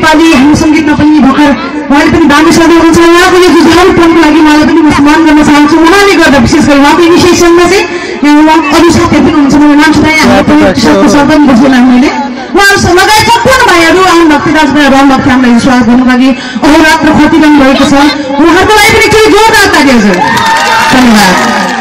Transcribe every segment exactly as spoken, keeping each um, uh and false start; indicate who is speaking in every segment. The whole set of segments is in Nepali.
Speaker 1: नेपाली हाम्रो सङ्गीतमा पनि भर्खर उहाँले पनि बानी सधैँ हुनुहुन्छ उहाँको यो जुझाउपनको लागि उहाँलाई पनि म सम्मान गर्न चाहन्छु उहाँले गर्दा विशेष गरी उहाँको इनिसिएसनमा चाहिँ उहाँ अरू साथीहरू पनि हुनुहुन्छ मेरो नाम छुट्याएँ हाम्रो पनि शब्द पनि बुझ्दैन मैले उहाँहरू लगायत सम्पूर्ण भाइहरू आउनु भक्ति दाजुभाइहरू आउनु भक्ति हामीलाई विश्वास गर्नु लागि अहोरात्र खटिरहनु भएको छ उहाँहरूको लागि पनि केही जोरदार ताली हजुर धन्यवाद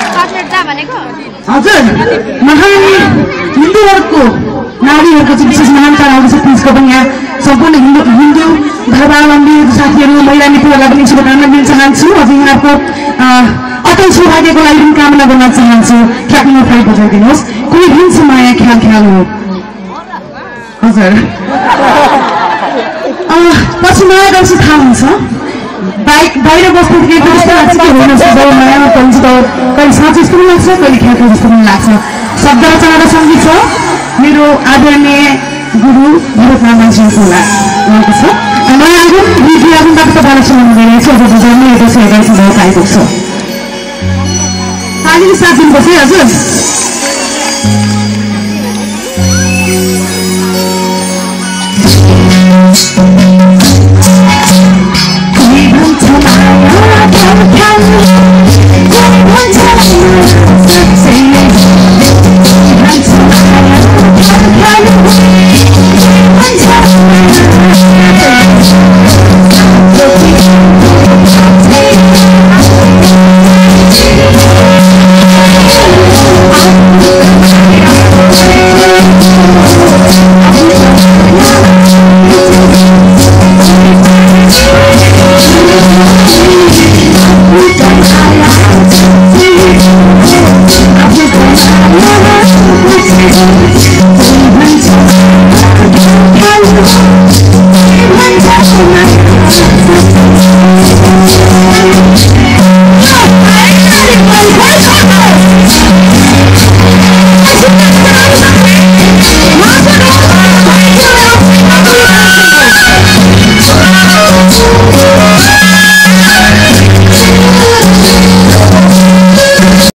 Speaker 1: हजुर महान हिन्दूहरूको नारीहरूको चाहिँ विशेष महान चाड आउँदैछ तिजको पनि यहाँ सम्पूर्ण हिन्दू हिन्दू धर्मावलम्बी साथीहरू महिला मित्रहरूलाई पनि शुभकामना दिन चाहन्छु अझ यहाँको अटल सौभाग्यको लागि पनि कामना गर्न चाहन्छु ख्याप्नु फाइभ बजाइदिनुहोस् कुनै हिंसा माया ख्याल ख्याल हो हजुर पछि माया गर्छु थाहा हुन्छ बाइक बाहिर बस्दाखेरि यस्तो लाग्छ कि होइन जब मायामा पर्छ त कहिले साँचो जस्तो पनि लाग्छ कहिले ख्याल जस्तो पनि लाग्छ शब्द रचना र सङ्गीत छ मेरो आदरणीय गुरु भरत लामाजीको उहाँको छ नयाँ आगो विधि आगमबाट तपाईँलाई सुनाउनु गइरहेको छु हजुर जन्म एक वर्ष एघार भाव पाएको छ तालीले साथ दिनुपर्छ है हजुर